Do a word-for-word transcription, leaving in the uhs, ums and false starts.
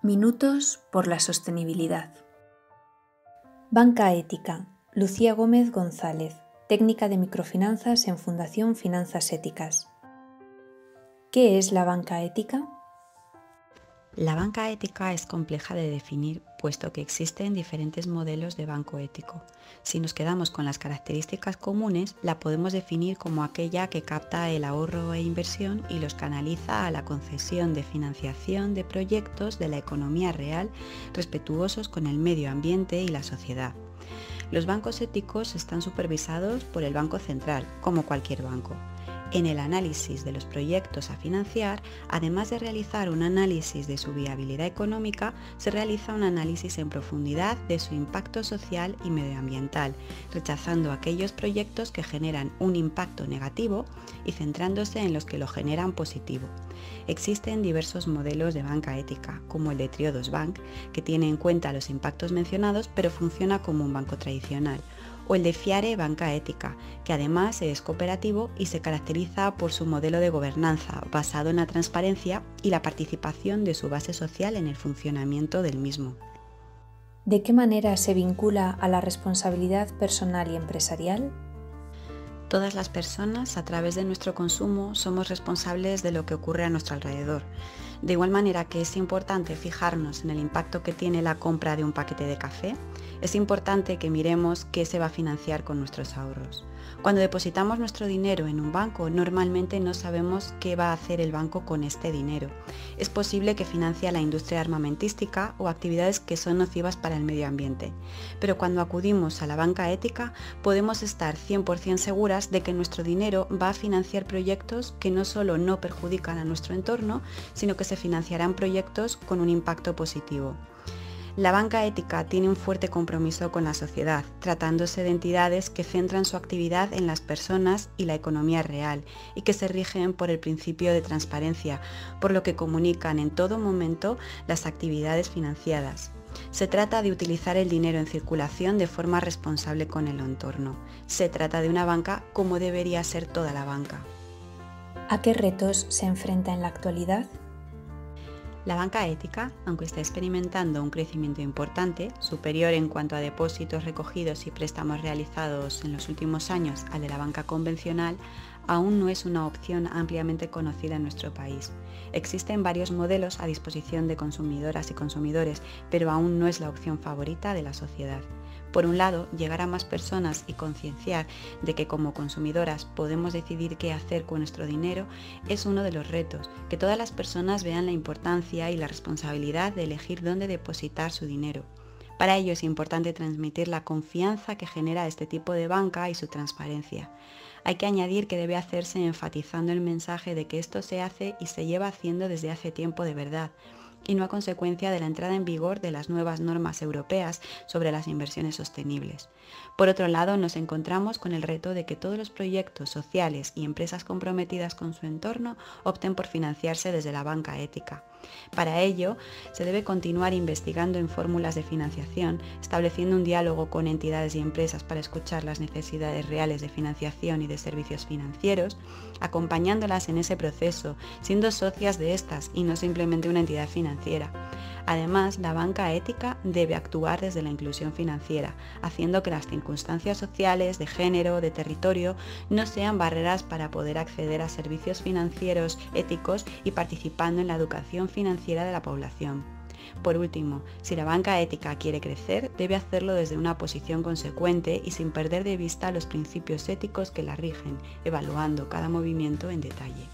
Minutos por la sostenibilidad. Banca Ética. Lucía Gómez González, técnica de microfinanzas en Fundación Finanzas Éticas. ¿Qué es la banca ética? La banca ética es compleja de definir, puesto que existen diferentes modelos de banco ético. Si nos quedamos con las características comunes, la podemos definir como aquella que capta el ahorro e inversión y los canaliza a la concesión de financiación de proyectos de la economía real respetuosos con el medio ambiente y la sociedad. Los bancos éticos están supervisados por el Banco Central, como cualquier banco. En el análisis de los proyectos a financiar, además de realizar un análisis de su viabilidad económica, se realiza un análisis en profundidad de su impacto social y medioambiental, rechazando aquellos proyectos que generan un impacto negativo y centrándose en los que lo generan positivo. Existen diversos modelos de banca ética, como el de Triodos Bank, que tiene en cuenta los impactos mencionados pero funciona como un banco tradicional, o el de Fiare Banca Ética, que además es cooperativo y se caracteriza por su modelo de gobernanza basado en la transparencia y la participación de su base social en el funcionamiento del mismo. ¿De qué manera se vincula a la responsabilidad personal y empresarial? Todas las personas, a través de nuestro consumo, somos responsables de lo que ocurre a nuestro alrededor. De igual manera que es importante fijarnos en el impacto que tiene la compra de un paquete de café, es importante que miremos qué se va a financiar con nuestros ahorros. Cuando depositamos nuestro dinero en un banco, normalmente no sabemos qué va a hacer el banco con este dinero. Es posible que financie a la industria armamentística o actividades que son nocivas para el medio ambiente. Pero cuando acudimos a la banca ética, podemos estar cien por ciento seguras de que nuestro dinero va a financiar proyectos que no solo no perjudican a nuestro entorno, sino que se financiarán proyectos con un impacto positivo. La banca ética tiene un fuerte compromiso con la sociedad, tratándose de entidades que centran su actividad en las personas y la economía real y que se rigen por el principio de transparencia, por lo que comunican en todo momento las actividades financiadas. Se trata de utilizar el dinero en circulación de forma responsable con el entorno. Se trata de una banca como debería ser toda la banca. ¿A qué retos se enfrenta en la actualidad? La banca ética, aunque está experimentando un crecimiento importante, superior en cuanto a depósitos recogidos y préstamos realizados en los últimos años al de la banca convencional, aún no es una opción ampliamente conocida en nuestro país. Existen varios modelos a disposición de consumidoras y consumidores, pero aún no es la opción favorita de la sociedad. Por un lado, llegar a más personas y concienciar de que como consumidoras podemos decidir qué hacer con nuestro dinero es uno de los retos, que todas las personas vean la importancia y la responsabilidad de elegir dónde depositar su dinero. Para ello es importante transmitir la confianza que genera este tipo de banca y su transparencia. Hay que añadir que debe hacerse enfatizando el mensaje de que esto se hace y se lleva haciendo desde hace tiempo de verdad, y no a consecuencia de la entrada en vigor de las nuevas normas europeas sobre las inversiones sostenibles. Por otro lado, nos encontramos con el reto de que todos los proyectos sociales y empresas comprometidas con su entorno opten por financiarse desde la banca ética. Para ello, se debe continuar investigando en fórmulas de financiación, estableciendo un diálogo con entidades y empresas para escuchar las necesidades reales de financiación y de servicios financieros, acompañándolas en ese proceso, siendo socias de estas y no simplemente una entidad financiera. Además, la banca ética debe actuar desde la inclusión financiera, haciendo que las circunstancias sociales, de género, de territorio, no sean barreras para poder acceder a servicios financieros éticos y participando en la educación financiera de la población. Por último, si la banca ética quiere crecer, debe hacerlo desde una posición consecuente y sin perder de vista los principios éticos que la rigen, evaluando cada movimiento en detalle.